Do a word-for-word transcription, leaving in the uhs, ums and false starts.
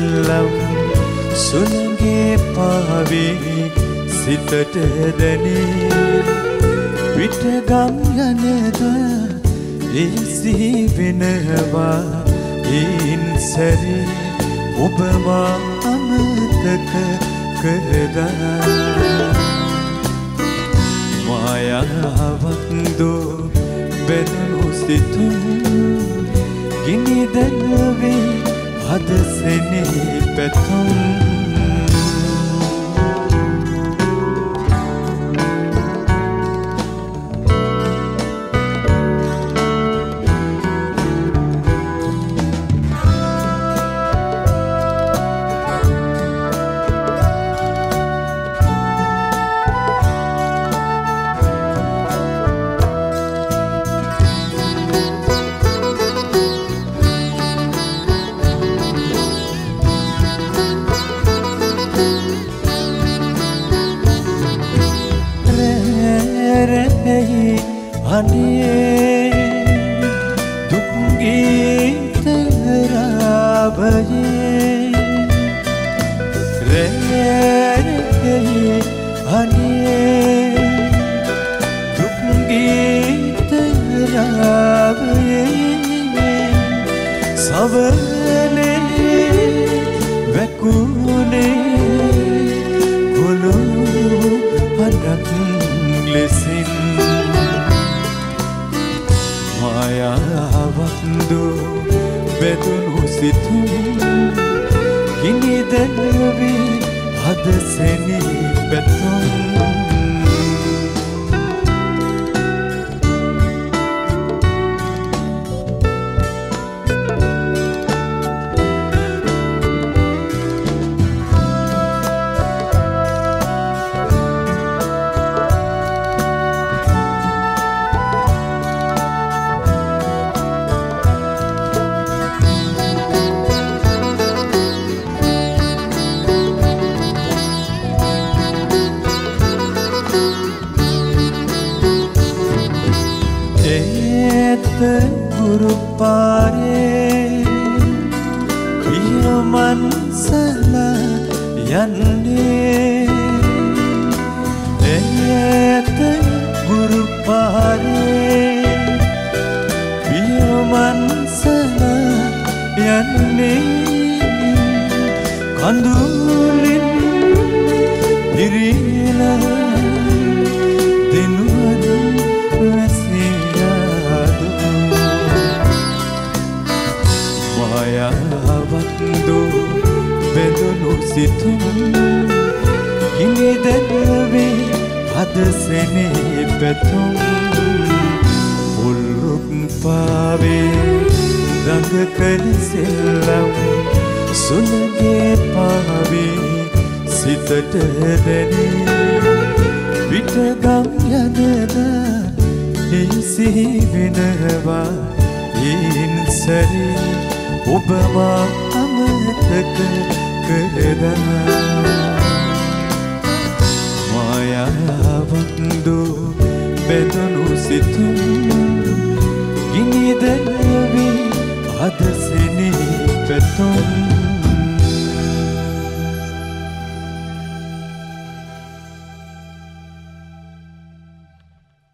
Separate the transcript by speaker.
Speaker 1: සෙල්ලම් සුළඟේ පාවී සිතට දැනේ පිටගම් යනද එසි වෙනවා ඉන් සැරේ ඔබ මා අමතක කරදා මායාවක් දෝ බැඳුණු සිතුම් ගිනි දැල්වේ හද සෙනෙහි පැතුම්
Speaker 2: අනේ දුක් ගීත රාවයේ රැඳෙයි අනේ දුක් ගීත රාවයේ සවනේ වැකුනේ ගොළු අනක් ලෙසින් මායාවක් දෝ බැඳුණු සිතුම් ගිනි දැල්වේ හද සෙනෙහි පැතුම් ගුරු පාරේ පියමන් සලා යන්නේ එයත ගුරු පාරේ පියමන් සලා යන්නේ කඳුලින් පිරීලා දිනුවද මායාවක් දෝ බැඳුණු සිතුම් ගිනි දැල්වේ හද සෙනෙහි පැතුම් පුල්රුක් පාවේ දඟ කළ සෙල්ලම් සුළඟේ පාවී සිතට දැනේ පිටගම් යනද එසි වෙනවා ඉන් සැරේ ඔබ මා අමතක කරදා මායාවක් දෝ බැඳුණු සිතුම් ගිනි දැල්වේ හද